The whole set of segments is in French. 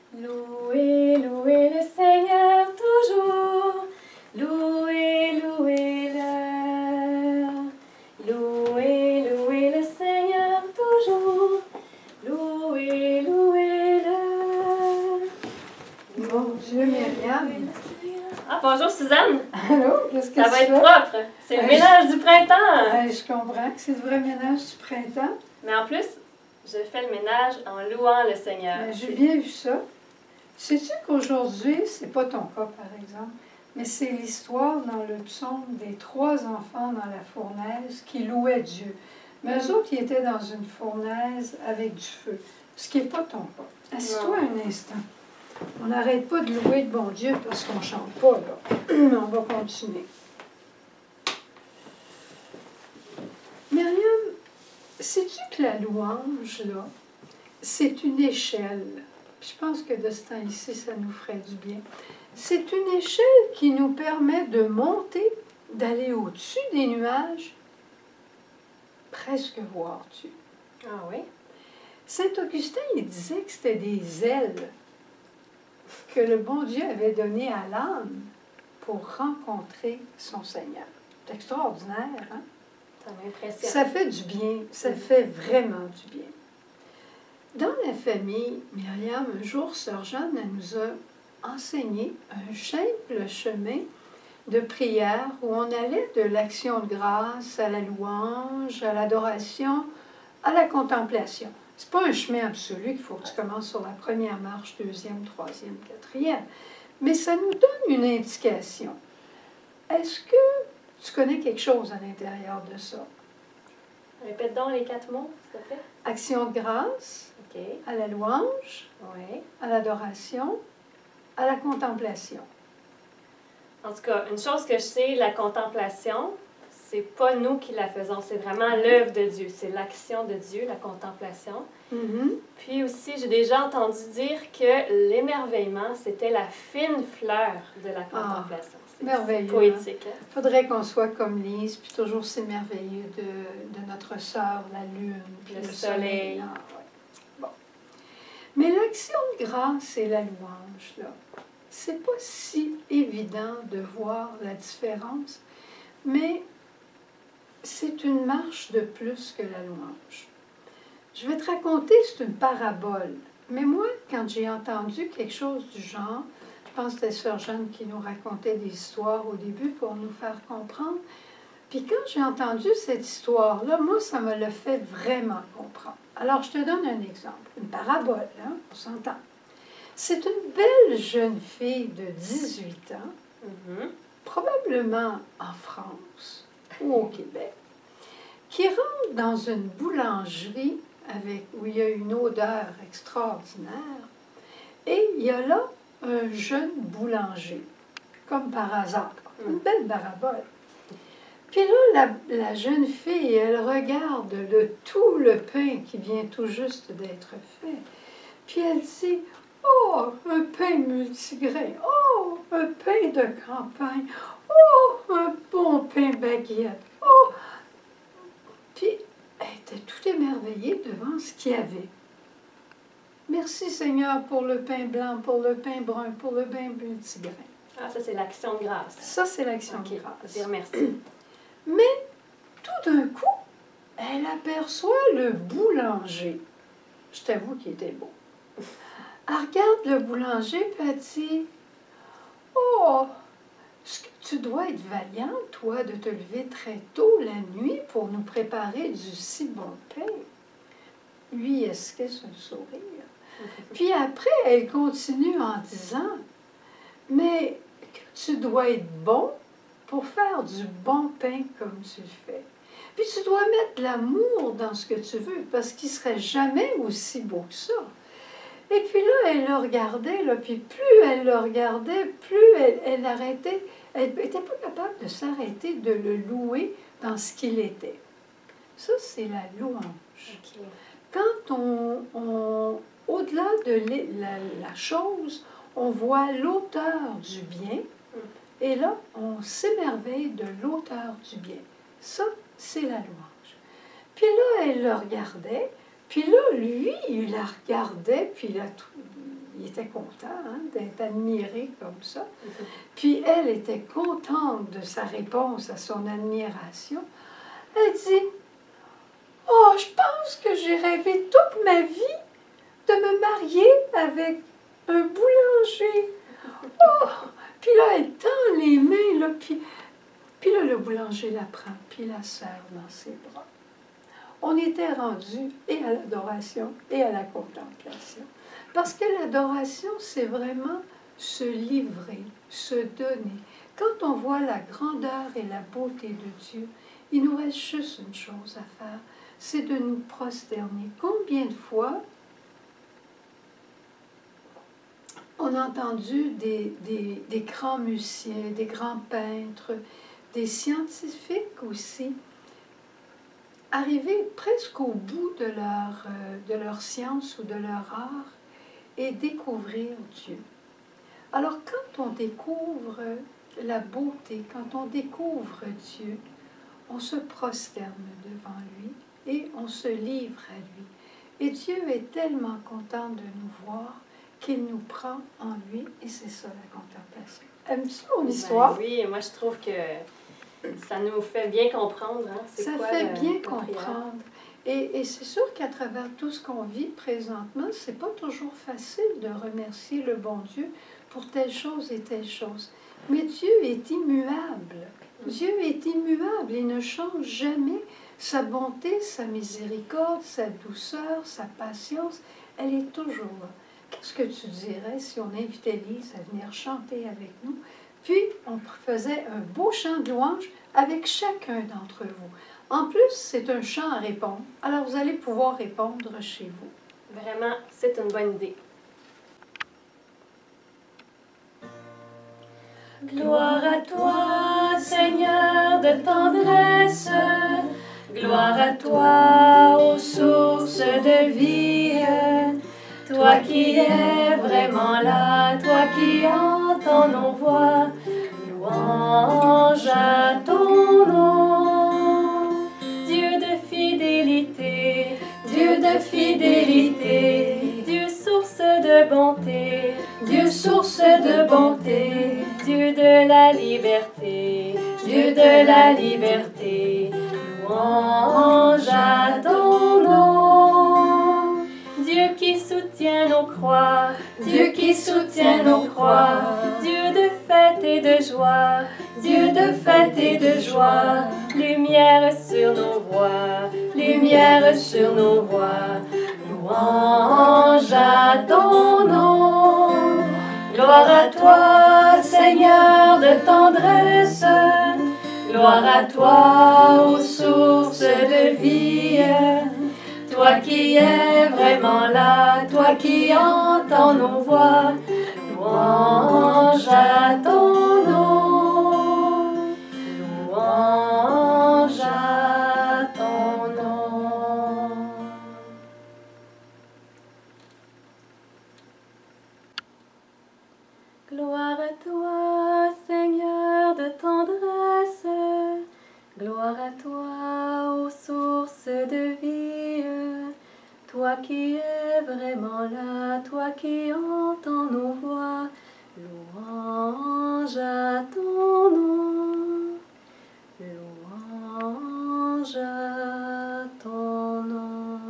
Louez, louez le Seigneur toujours. Louez, louez-le. Louez, louez le Seigneur toujours. Louez, louez-le. Bon Dieu, Myriam. Ah, bonjour Suzanne. Allô, qu'est-ce que Ça tu va être fais? propre. C'est le ménage du printemps. Je comprends que c'est le vrai ménage du printemps. Mais en plus, je fais le ménage en louant le Seigneur. J'ai bien vu ça. Sais-tu qu'aujourd'hui, c'est pas ton cas par exemple, mais c'est l'histoire dans le psaume des 3 enfants dans la fournaise qui louaient Dieu. Mais eux autres, ils étaient dans une fournaise avec du feu, ce qui n'est pas ton cas. Assieds-toi un instant. On n'arrête pas de louer le bon Dieu parce qu'on ne chante pas, là. On va continuer. Myriam, sais-tu que la louange, là, c'est une échelle? Je pense que de ce temps ici, ça nous ferait du bien. C'est une échelle qui nous permet de monter, d'aller au-dessus des nuages, presque voir Dieu. Ah oui? Saint-Augustin, il disait que c'était des ailes que le bon Dieu avait données à l'âme pour rencontrer son Seigneur. C'est extraordinaire, hein? Ça m'impressionne. Ça fait du bien, ça fait vraiment du bien. Dans la famille, Myriam, un jour, Sœur Jeanne, elle nous a enseigné un simple chemin de prière où on allait de l'action de grâce à la louange, à l'adoration, à la contemplation. C'est pas un chemin absolu qu'il faut que tu commences sur la première marche, deuxième, troisième, quatrième. Mais ça nous donne une indication. Est-ce que tu connais quelque chose à l'intérieur de ça? Répète donc les 4 mots, s'il te plaît. Action de grâce, OK. à la louange, Oui. à l'adoration, à la contemplation. En tout cas, une chose que je sais, la contemplation, c'est pas nous qui la faisons, c'est vraiment l'œuvre de Dieu. C'est l'action de Dieu, la contemplation. Puis aussi, j'ai déjà entendu dire que l'émerveillement, c'était la fine fleur de la contemplation. C'est merveilleux. poétique. Hein? Il faudrait qu'on soit comme Lise, puis toujours s'émerveiller de notre sœur, la lune, puis Le le soleil. Ah, ouais. Bon. Mais l'action de grâce et la louange, là, c'est pas si évident de voir la différence, mais c'est une marche de plus que la louange. Je vais te raconter, c'est une parabole. Mais moi, quand j'ai entendu quelque chose du genre, je pense que c'était Sœur Jeanne qui nous racontait des histoires au début pour nous faire comprendre. Puis quand j'ai entendu cette histoire-là, moi, ça me l'a fait vraiment comprendre. Alors, je te donne un exemple, une parabole, hein, on s'entend. C'est une belle jeune fille de 18 ans, probablement en France ou au Québec, qui rentre dans une boulangerie où il y a une odeur extraordinaire, et il y a là un jeune boulanger, comme par hasard, une belle parabole. Puis là, la jeune fille, elle regarde tout le pain qui vient tout juste d'être fait, puis elle dit, « Oh, un pain multigrain, oh, un pain de campagne, oh, un bon pain baguette, oh! » Puis elle était tout émerveillée devant ce qu'il y avait. Merci Seigneur pour le pain blanc, pour le pain brun, pour le pain multigrain. Ah, ça, c'est l'action de grâce. Ça, c'est l'action de OK. grâce. Dire merci. Mais tout d'un coup, elle aperçoit le boulanger. Je t'avoue qu'il était beau. Elle regarde le boulanger et elle dit, « Oh, est-ce que tu dois être vaillant, toi, de te lever très tôt la nuit pour nous préparer du si bon pain? » Lui esquisse un sourire. Puis après, elle continue en disant, « Mais que tu dois être bon pour faire du bon pain comme tu le fais. Puis tu dois mettre l'amour dans ce que tu veux, parce qu'il ne serait jamais aussi beau que ça. » Et puis là, elle le regardait, là, puis plus elle le regardait, plus elle arrêtait. Elle n'était pas capable de s'arrêter de le louer dans ce qu'il était. Ça, c'est la louange. Okay. Quand au-delà de la chose, on voit l'auteur du bien, et là, on s'émerveille de l'auteur du bien. Ça, c'est la louange. Puis là, elle le regardait, puis là, lui, il la regardait, puis il était content hein, d'être admiré comme ça. Puis elle était contente de sa réponse à son admiration. Elle dit, « Oh, je pense que j'ai rêvé toute ma vie de me marier avec un boulanger. » Oh! Puis là, elle tend les mains, là, puis là, le boulanger la prend, puis la serre dans ses bras. On était rendu et à l'adoration et à la contemplation. Parce que l'adoration, c'est vraiment se livrer, se donner. Quand on voit la grandeur et la beauté de Dieu, il nous reste juste une chose à faire, c'est de nous prosterner. Combien de fois on a entendu des grands musiciens, des grands peintres, des scientifiques aussi, arriver presque au bout de leur science ou de leur art et découvrir Dieu. Alors quand on découvre la beauté, quand on découvre Dieu, on se prosterne devant lui et on se livre à lui. Et Dieu est tellement content de nous voir qu'il nous prend en lui et c'est ça la contemplation. Aimes-tu mon histoire? Ben oui, moi je trouve que ça nous fait bien comprendre. Hein, ça fait bien comprendre. Et c'est sûr qu'à travers tout ce qu'on vit présentement, c'est pas toujours facile de remercier le bon Dieu pour telle chose et telle chose. Mais Dieu est immuable. Dieu est immuable. Il ne change jamais. Sa bonté, sa miséricorde, sa douceur, sa patience, elle est toujours là. Qu'est-ce que tu dirais si on invitait Lise à venir chanter avec nous? Puis, on faisait un beau chant de louange avec chacun d'entre vous. En plus, c'est un chant à répondre. Alors, vous allez pouvoir répondre chez vous. Vraiment, c'est une bonne idée. Gloire à toi, Seigneur de tendresse. Gloire à toi, ô source de vie. Toi qui es vraiment là, toi qui entends nos voix. Louange à ton nom. Dieu de fidélité, Dieu source de bonté, Dieu source de bonté, Dieu de la liberté, Dieu de la liberté, louange à ton nom. Dieu qui soutient nos croix, Dieu qui soutient nos croix, Dieu de fête et de joie, Dieu de fête et de joie, lumière sur nos voies, lumière sur nos voies, louange à ton nom. Gloire à toi, Seigneur de tendresse, gloire à toi, ô source de vie. Toi qui es vraiment là, toi qui entends nos voix, louange à ton nom, louange à ton nom. Gloire à toi, Seigneur de tendresse, gloire à toi, ô source de vie. Toi qui es vraiment là, toi qui entends nos voix, louange à ton nom, louange à ton nom.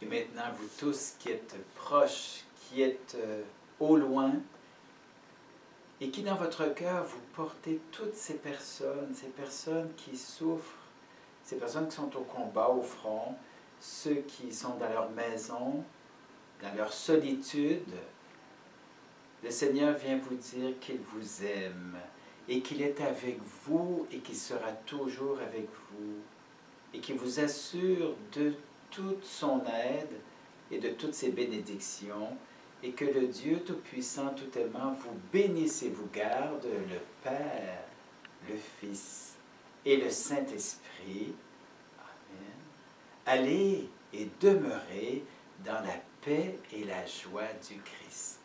maintenant, vous tous qui êtes proches, qui êtes au loin, et qui dans votre cœur, vous portez toutes ces personnes qui souffrent, ces personnes qui sont au combat, au front, ceux qui sont dans leur maison, dans leur solitude. Le Seigneur vient vous dire qu'il vous aime et qu'il est avec vous et qu'il sera toujours avec vous et qu'il vous assure de toute son aide et de toutes ses bénédictions, et que le Dieu Tout-Puissant, Tout-Aimant vous bénisse et vous garde, le Père, le Fils et le Saint-Esprit. Amen. Allez et demeurez dans la paix et la joie du Christ.